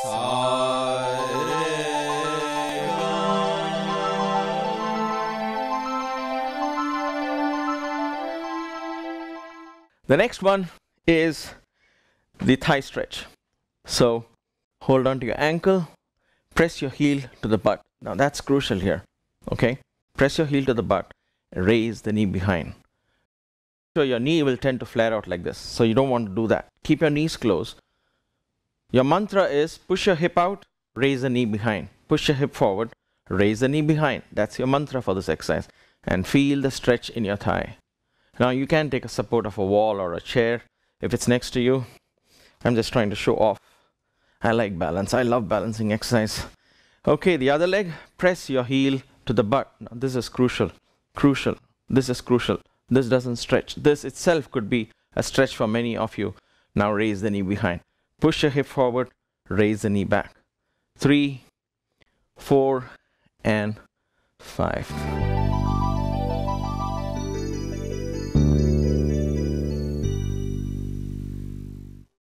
The next one is the thigh stretch. So hold on to your ankle, press your heel to the butt. Now that's crucial here, okay? Press your heel to the butt, raise the knee behind. So your knee will tend to flare out like this, so you don't want to do that. Keep your knees closed. Your mantra is push your hip out, raise the knee behind. Push your hip forward, raise the knee behind. That's your mantra for this exercise. And feel the stretch in your thigh. Now you can take a support of a wall or a chair if it's next to you. I'm just trying to show off. I like balance. I love balancing exercise. Okay, the other leg, press your heel to the butt. Now this is crucial. Crucial. This is crucial. This doesn't stretch. This itself could be a stretch for many of you. Now raise the knee behind. Push your hip forward, raise the knee back. 3, 4, and 5.